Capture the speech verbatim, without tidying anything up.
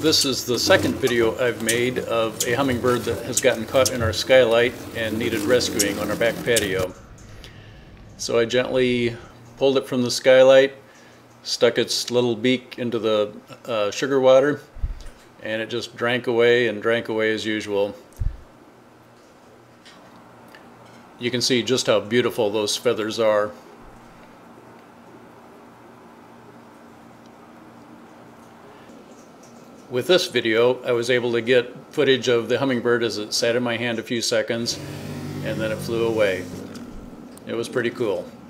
This is the second video I've made of a hummingbird that has gotten caught in our skylight and needed rescuing on our back patio. So I gently pulled it from the skylight, stuck its little beak into the uh, sugar water, and it just drank away and drank away as usual. You can see just how beautiful those feathers are. With this video, I was able to get footage of the hummingbird as it sat in my hand a few seconds, and then it flew away. It was pretty cool.